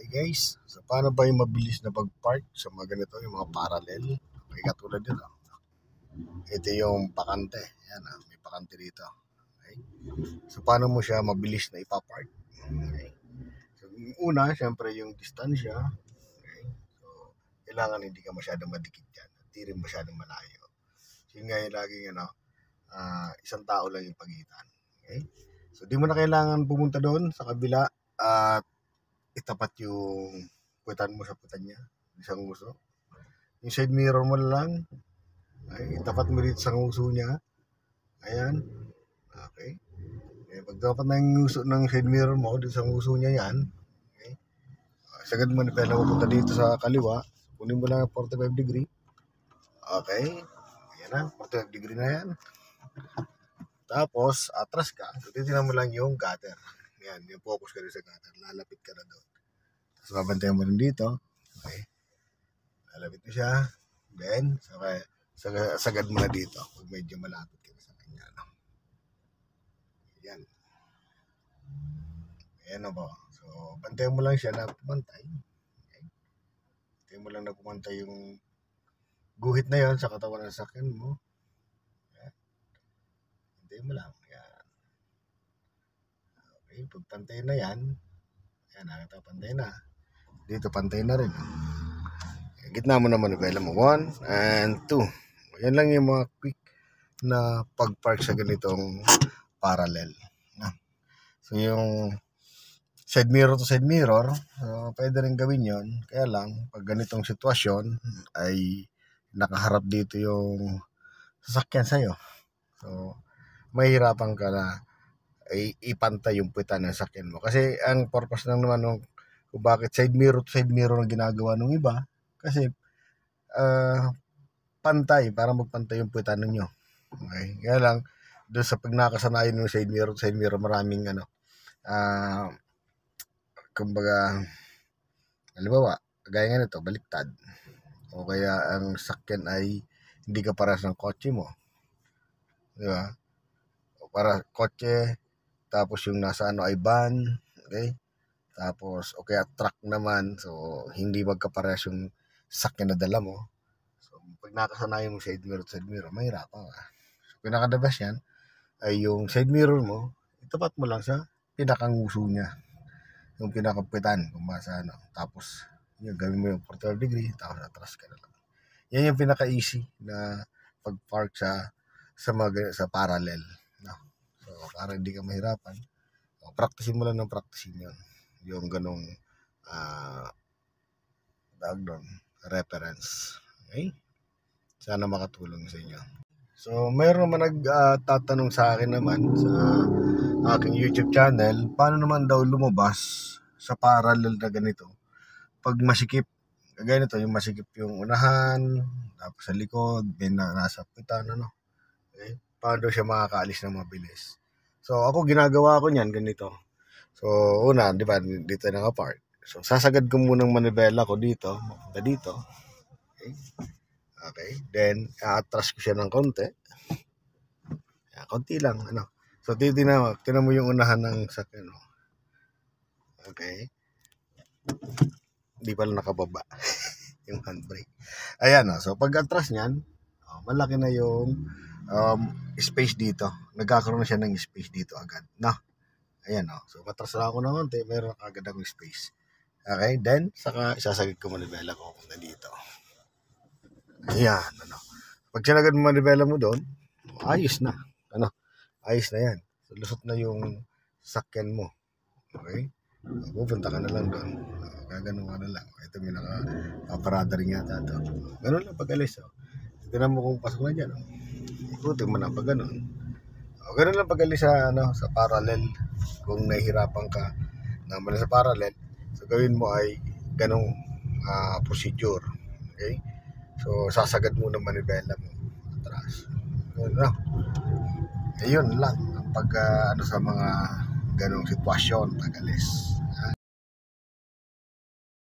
Guys, so paano ba yung mabilis na pag-park sa mga ganito, yung mga parallel? Okay, katulad dito. Ito yung bakante. Yan may bakante dito. Okay. So paano mo siya mabilis na ipapark? Okay. So una, syempre yung distansya. Okay. So kailangan hindi ka masyadong madikit dyan. Hindi rin masyadong malayo. So yun nga yung laging isang tao lang yung pagitan. Okay. So di mo na kailangan pumunta doon sa kabila at itapat yung puwitan mo sa puwitan niya, isang uso. Yung side mirror mo lang, ay itapat mo dito sa uso niya. Ayan. Okay. Pag dapat na yung uso ng side mirror mo, dito sa uso niya yan. Okay. Sagad mo na pala mapunta dito sa kaliwa. Kunin mo lang 45 degree. Okay. Ayan na, 45 degree na yan. Tapos, atras ka. So, titignan mo lang yung gutter. Yan, yung focus ka rin sa gutter. Lalapit ka na doon. Tapos, babantayan mo rin dito. Okay. Lalapit mo siya. Then, sagad mo na dito. Pag medyo malapit ka sa kanya. No? Yan. Ayan na po. So, bantayan mo lang siya na pumantay. Okay. Bantayan mo lang na pumantay yung guhit na yon sa katawan ng sakyan mo. Mo lang. Yan. Okay, pag pantay na yan, yan, nakita pantay na. Dito pantay na rin. Gitna mo naman manubela mo. 1 and 2. Yan lang yung mga quick na pag-park sa ganitong parallel. So yung side mirror to side mirror, pwede rin gawin yon. Kaya lang, pag ganitong sitwasyon, ay nakaharap dito yung sasakyan sa'yo. So, mahirapan ka na ipantay yung puwitan ng sakyan mo. Kasi ang purpose lang naman nung kung bakit side mirror to side mirror ang ginagawa ng iba, kasi pantay, para magpantay yung puwitan ninyo. Okay? Kaya lang, doon sa pag nakasanayan ng side mirror to side mirror, maraming kumbaga, halimbawa, gaya nga nito, baliktad. O kaya ang sakyan ay hindi ka paras ng kotse mo. Di ba? Para kotse, tapos yung nasa ay van, okay? Tapos, okay, truck naman, so hindi magkaparehas yung sakyan na dala mo. So, pag nakasanayan mo side mirror, mahirapan ka. So, pinaka-the best yan ay yung side mirror mo, itapat mo lang sa pinakanguso niya. Yung pinakapitan, kung masa Tapos, yun, gawin mo yung 45 degree, tapos atras ka na lang. Yan yung pinaka-easy na pag-park sa parallel. No? So, para hindi ka mahirapan, practicein mo lang ng practicein yun. Yung ganong reference. Okay? Sana makatulong sa inyo. So, mayroon naman nagtatanong sa akin naman sa aking YouTube channel, paano naman daw lumabas sa parallel na ganito pag masikip. Ganito, yung masikip yung unahan, tapos sa likod, nasa pitan, Okay? Paano siya makakaalis ng mabilis. So, ako ginagawa ko niyan ganito. So, una, di ba, dito naka-park. So, sasagad ko munang manibela ko dito, mapunta dito. Okay? Okay. Then, atras ko siya ng konti. Konti lang, So, tinan mo yung unahan ng sakyan, Okay. Di pala nakababa yung handbrake. Ayan, so pag atras niyan, malaki na yung space dito. Nagkakaroon na siya ng space dito agad, Ayan, so matras lang ako ng konti, meron agad akong space. Okay, then saka isasagad ko manibela ko na dito. Ayan, Pag sinagad mo manibela mo doon, ayos na. Ayos na yan. So, lusot na yung sakyan mo. Okay? Pupunta ka na lang doon. Gaganon ka na lang. Ito may nakaparada rin yata ito. Ganun lang pag-alis. Tignan mo kung pasok na dyan. Ikutin mo na pag ganun. Ganun lang pag-alis sa parallel. Kung nahihirapan ka naman sa parallel, so gawin mo ay ganong procedure. Okay? So, sasagad mo ng manibela mo. Atras. Ayun lang. Pag sa mga ganong sitwasyon, pag-alis.